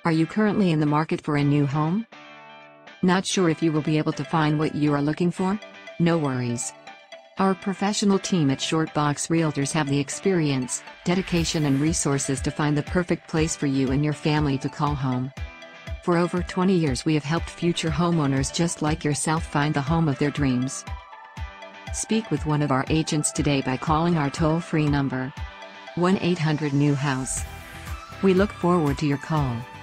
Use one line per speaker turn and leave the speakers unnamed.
Are you currently in the market for a new home? Not sure if you will be able to find what you are looking for? No worries. Our professional team at Shortbox Realtors have the experience, dedication and resources to find the perfect place for you and your family to call home. For over 20 years we have helped future homeowners just like yourself find the home of their dreams. Speak with one of our agents today by calling our toll-free number 1-800-NEW-HOUSE. We look forward to your call.